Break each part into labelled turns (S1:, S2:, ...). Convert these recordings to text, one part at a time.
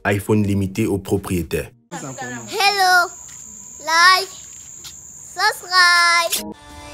S1: iPhone limité aux propriétaires.
S2: Hello, like, subscribe.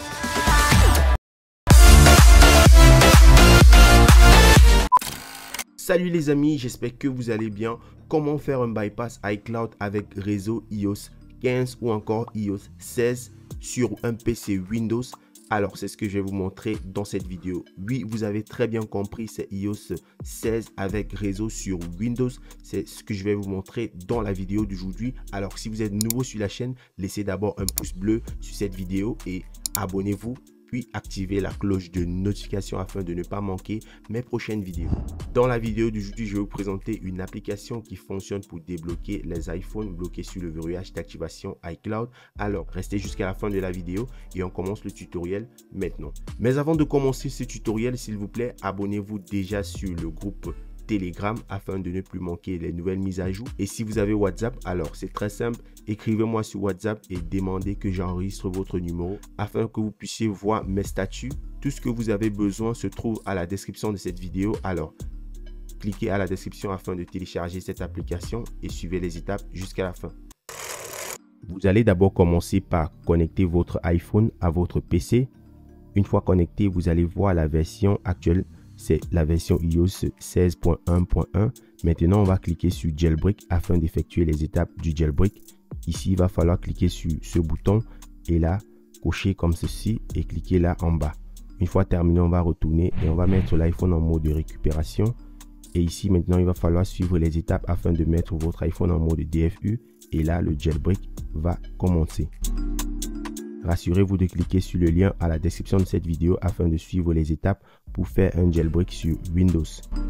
S1: Salut les amis, j'espère que vous allez bien. Comment faire un bypass iCloud avec réseau iOS 15 ou encore iOS 16 sur un PC Windows? Alors, c'est ce que je vais vous montrer dans cette vidéo. Oui, vous avez très bien compris, c'est iOS 16 avec réseau sur Windows. C'est ce que je vais vous montrer dans la vidéo d'aujourd'hui. Alors, si vous êtes nouveau sur la chaîne, laissez d'abord un pouce bleu sur cette vidéo et abonnez-vous. Puis activez la cloche de notification afin de ne pas manquer mes prochaines vidéos. Dans la vidéo d'aujourd'hui, je vais vous présenter une application qui fonctionne pour débloquer les iPhones bloqués sur le verrouillage d'activation iCloud. Alors, restez jusqu'à la fin de la vidéo et on commence le tutoriel maintenant. Mais avant de commencer ce tutoriel, s'il vous plaît, abonnez-vous déjà sur le groupe Telegram afin de ne plus manquer les nouvelles mises à jour. Et si vous avez WhatsApp, alors c'est très simple, écrivez-moi sur WhatsApp et demandez que j'enregistre votre numéro afin que vous puissiez voir mes statuts. Tout ce que vous avez besoin se trouve à la description de cette vidéo. Alors cliquez à la description afin de télécharger cette application et suivez les étapes jusqu'à la fin. Vous allez d'abord commencer par connecter votre iPhone à votre PC. Une fois connecté, vous allez voir la version actuelle. C'est la version iOS 16.1.1. Maintenant, on va cliquer sur Jailbreak afin d'effectuer les étapes du jailbreak. Ici, il va falloir cliquer sur ce bouton et là, cocher comme ceci et cliquer là en bas. Une fois terminé, on va retourner et on va mettre l'iPhone en mode de récupération. Et ici, maintenant, il va falloir suivre les étapes afin de mettre votre iPhone en mode DFU. Et là, le jailbreak va commencer. Rassurez-vous de cliquer sur le lien à la description de cette vidéo afin de suivre les étapes pour faire un jailbreak sur Windows.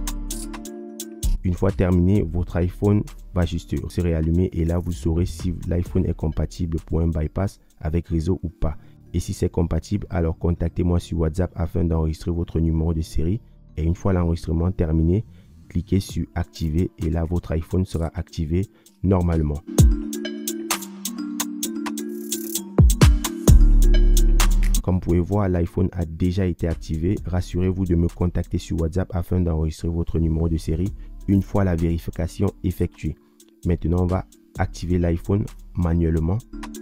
S1: Une fois terminé, votre iPhone va juste se réallumer et là vous saurez si l'iPhone est compatible pour un bypass avec réseau ou pas. Et si c'est compatible, alors contactez-moi sur WhatsApp afin d'enregistrer votre numéro de série. Et une fois l'enregistrement terminé, cliquez sur activer et là votre iPhone sera activé normalement. Comme vous pouvez voir, l'iPhone a déjà été activé. Rassurez-vous de me contacter sur WhatsApp afin d'enregistrer votre numéro de série une fois la vérification effectuée. Maintenant, on va activer l'iPhone manuellement.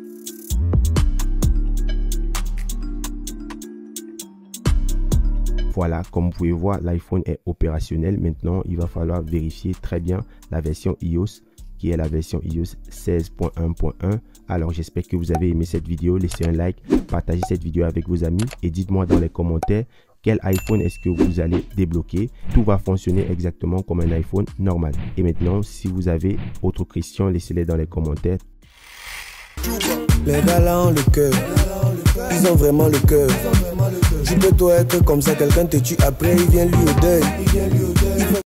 S1: Voilà, comme vous pouvez voir, l'iPhone est opérationnel. Maintenant, il va falloir vérifier très bien la version iOS qui est la version iOS 16.1.1. Alors j'espère que vous avez aimé cette vidéo. Laissez un like, partagez cette vidéo avec vos amis et dites-moi dans les commentaires quel iPhone est-ce que vous allez débloquer. Tout va fonctionner exactement comme un iPhone normal. Et maintenant, si vous avez autres questions, laissez-les dans les commentaires.
S3: Les gars là ont le cœur, ils ont vraiment le cœur. Tu peux toi être comme ça, quelqu'un te tue après il vient lui au deuil.